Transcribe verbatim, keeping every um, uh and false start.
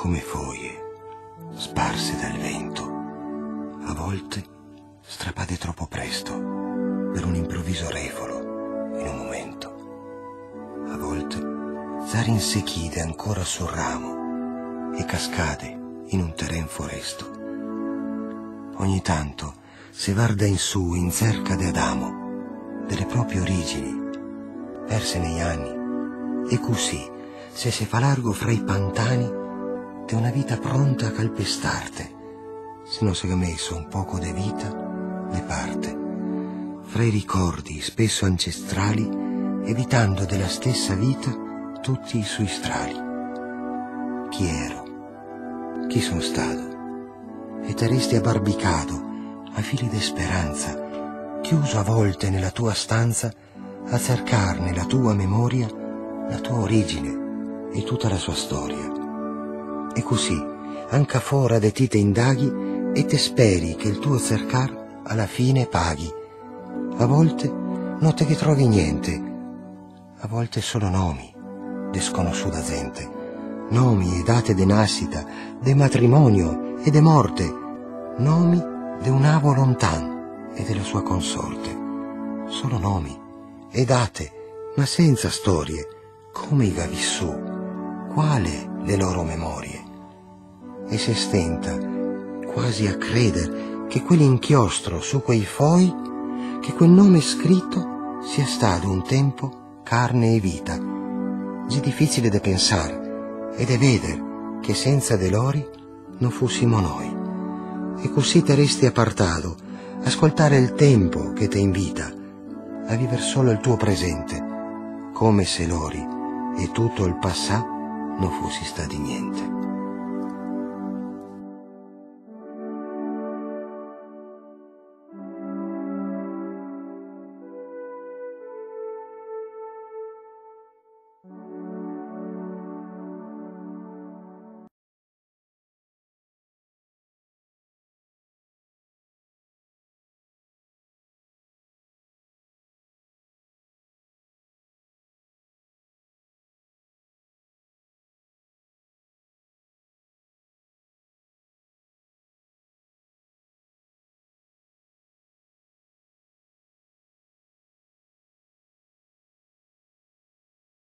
come foglie sparse dal vento, a volte strappate troppo presto per un improvviso refolo in un momento, a volte zare insecchite ancora sul ramo e cascate in un terren foresto. Ogni tanto se guarda in su in cerca di Adamo, delle proprie origini perse negli anni, e così se si fa largo fra i pantani di una vita pronta a calpestarte, se non si è messo un poco di vita ne parte fra i ricordi spesso ancestrali, evitando della stessa vita tutti i suoi strali. Chi ero? Chi sono stato? E te resti abbarbicato a fili di speranza, chiuso a volte nella tua stanza a cercar nella tua memoria la tua origine e tutta la sua storia. E così, anche fora de ti te indaghi e te speri che il tuo cercar alla fine paghi. A volte non te che trovi niente, a volte solo nomi de sconosciuta gente, nomi e date de nascita, de matrimonio e de morte, nomi de un avo lontan e della sua consorte, solo nomi e date, ma senza storie, come i va vissù, quale le loro memorie. E se stenta quasi a creder che quell'inchiostro su quei foi, che quel nome scritto sia stato un tempo carne e vita, sì difficile da pensare e da veder che senza de lori non fossimo noi. E così te resti appartato, ascoltare il tempo che te invita a vivere solo il tuo presente, come se l'ori e tutto il passà non fossi stati niente.